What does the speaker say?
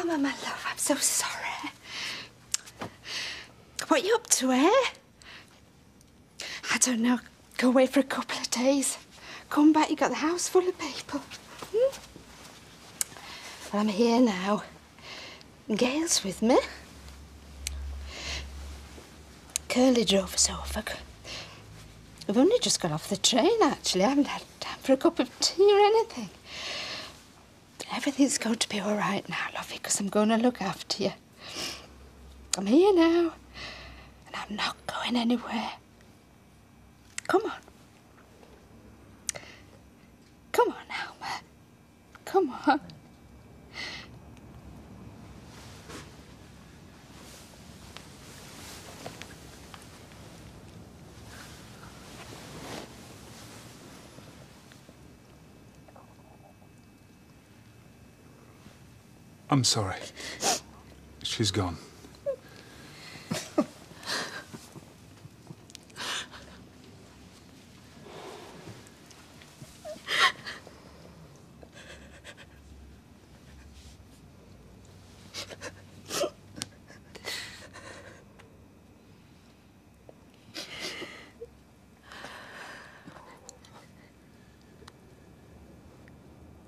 Alma, my love, I'm so sorry. What are you up to, eh? I don't know. Go away for a couple of days. Come back, you got the house full of people. Hmm? Well, I'm here now. And Gail's with me. Curly drove us over. We've only just got off the train, actually. I haven't had time for a cup of tea or anything. Everything's going to be all right now, lovey, because I'm going to look after you. I'm here now, and I'm not going anywhere. Come on. Come on, Alma. Come on. I'm sorry. She's gone.